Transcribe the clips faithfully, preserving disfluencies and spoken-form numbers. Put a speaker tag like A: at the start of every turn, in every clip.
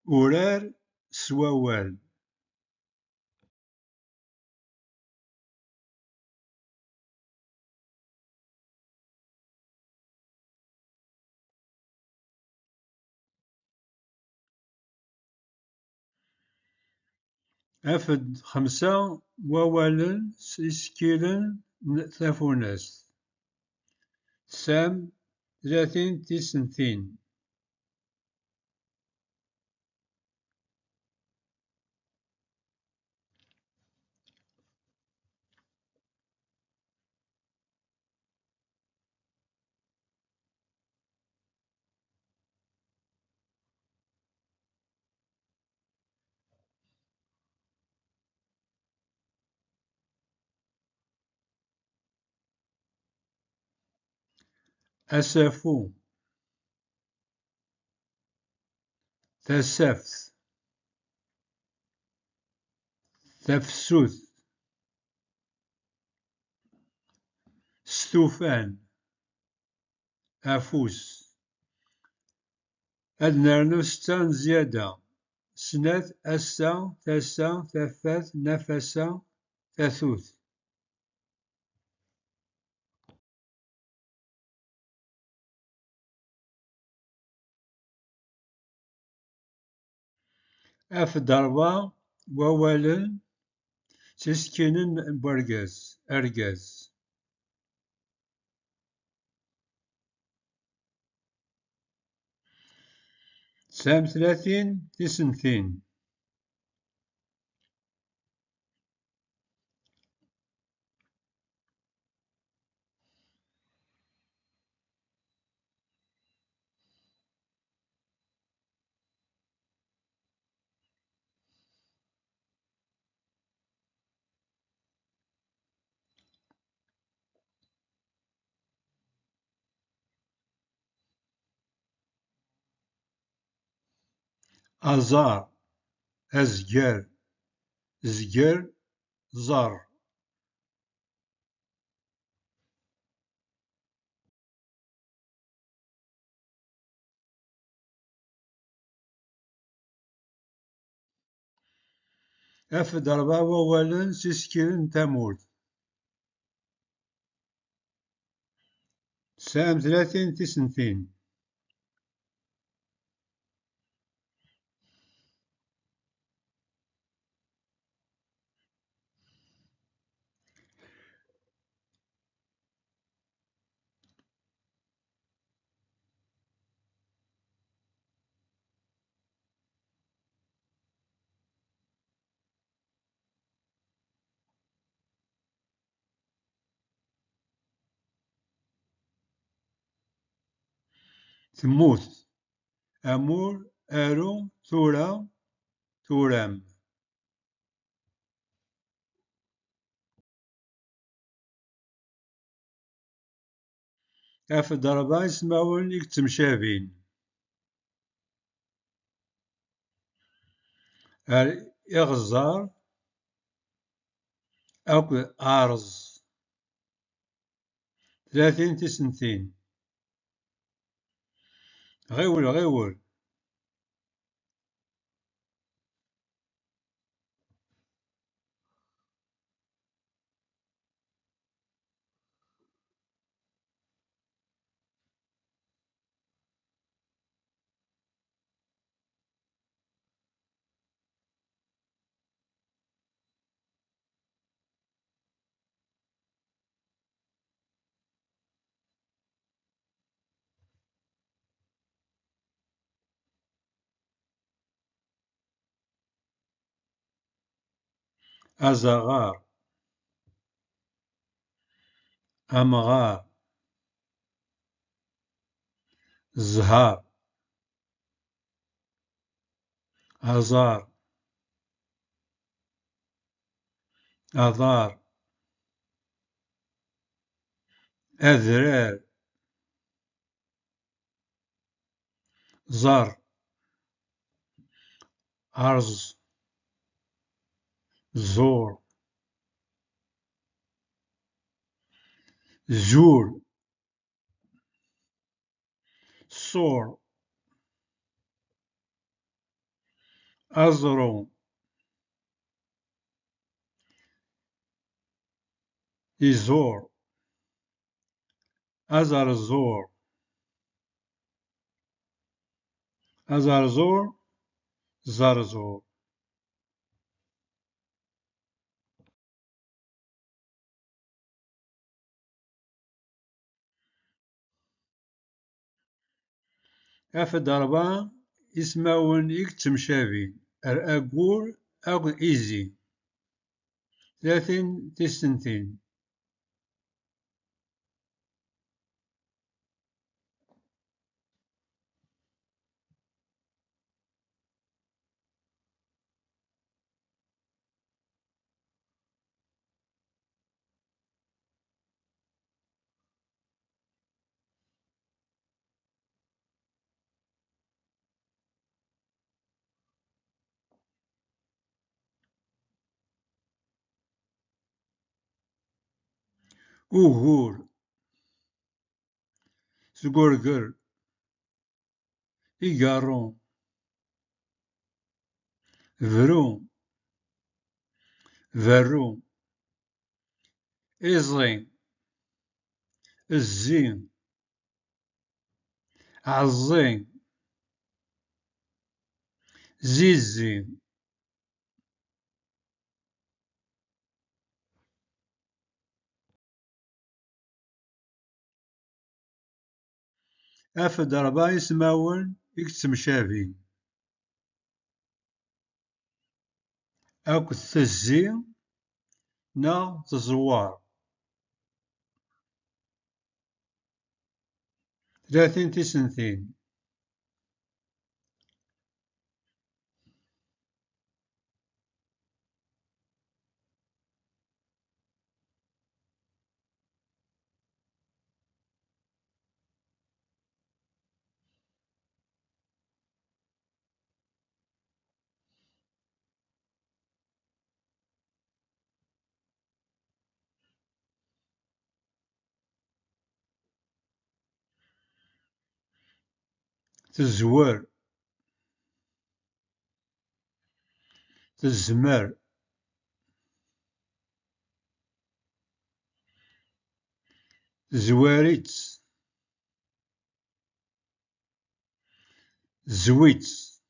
A: urar s wawal. Afed xemsa wawalen s isekkilen n tafunast. Tesɛam tlatin tisentin. Asafu, tasaft, tafsut, stufan, afus. Ad nernu setta n ziyada: snat, assa, tasa, tafat, nafasa, tatut. Afed rbeɛ wawalen s isekkilen n urgaz. Argaz. Tesɛam tlatin tisentin. Aẓar, azger, zger, ẓer. Afed rbeɛ wawalen s isekkilen n tamurt. Tesɛam tlatin tisentin. Temmut. Amur, aru, tura, turam. Afed rbeɛ ismawen i yettemcabin: iɣzeṛ akked aṛez. Tlatin tisentin. Ɣiwel, ɣiwel. Azaɣaṛ, amɣaṛ, ẓẓher, aẓaṛ, aḍaṛ, adrar, ẓer, aṛez, ẓur, zur, ṣṣur. أزرو يزور أزرزور أزرزور زرزور أفد أربعة اسماون إكتمشافين أقول أو إيزي ثلاثين تسنتين أوهور سقورقر إيجارون فرو فرو إزين الزين عزين زيزين أفد أربعة اسماون إكتمشافين أكو التزين نا تزوار ثلاثين تسنتين تزور تزمر زواريت زويت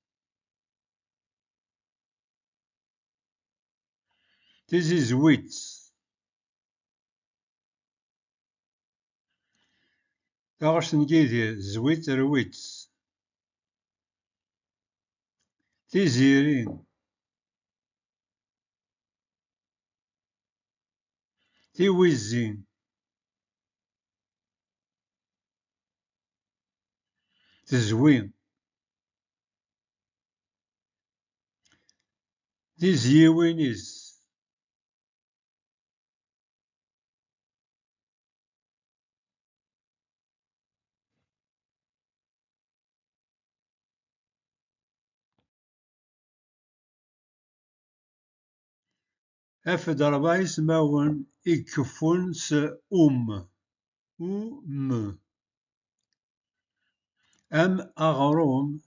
A: تيزي زويت تاغش نجيدي زويت رويت تيزيرين تيويزين تزوين تيزيوينيز أفد أربعة اسماون إكفون س أم أم أم أغروم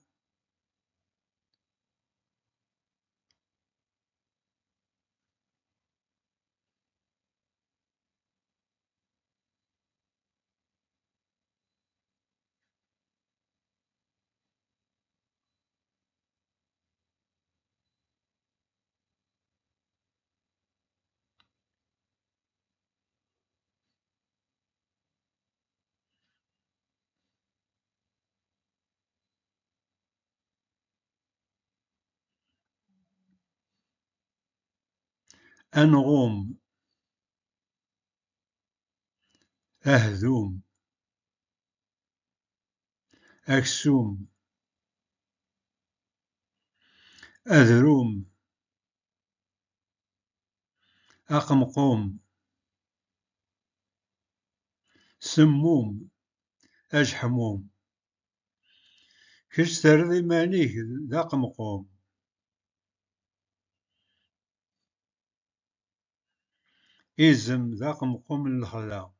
A: أنغوم أهذوم أكسوم أذروم أقمقوم سموم أجحموم كش ترضي مانيك ذا قمقوم إزم ذا قمقوم الخلا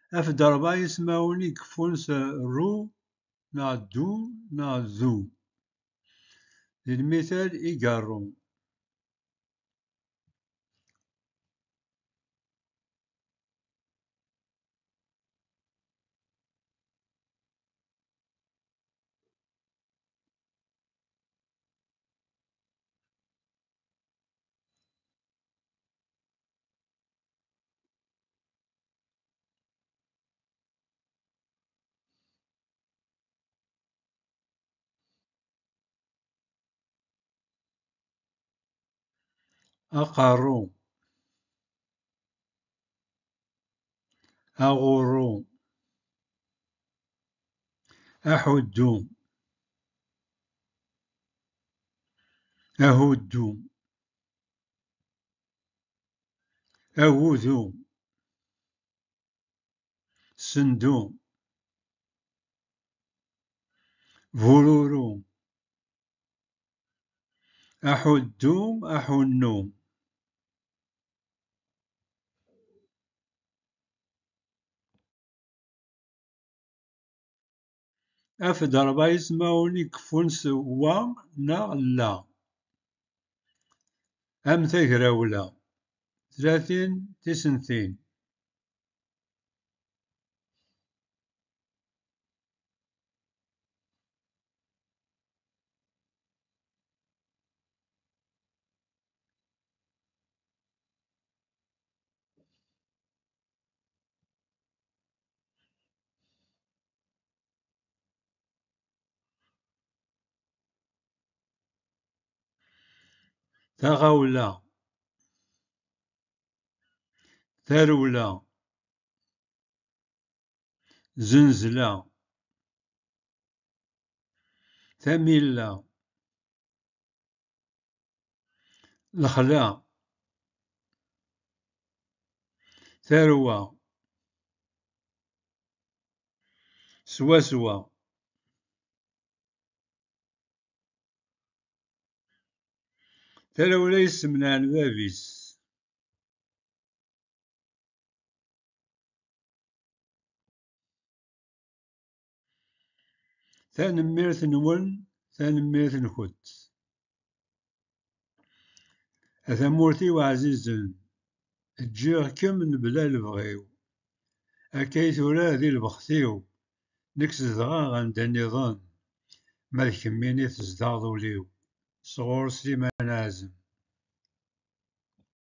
A: أفد ربعة يسمعوني كفونس رو نا دو نا ذو. للمثال إيجارو. أقارو أغورو أحدو أهدو أوذو سندو فورورو أحدو أحنو. أفد ربعة يسمعوني كفونس وا نا لا. أم تجراولا ثلاثين تسنتين. تغاولا ثرولا زنزلا ثميلا الخلا ثروة سواسوا ثرولا يسمنان بابيس. تنميرت نون تنميرت نكت. أثمورتي وعزيزن تجيغ كم نبلا البغيو أكاي ثورا ذي البختيو نكس دغا غندا النظام ما كميني تزداد وليو صغور سليمان عازم.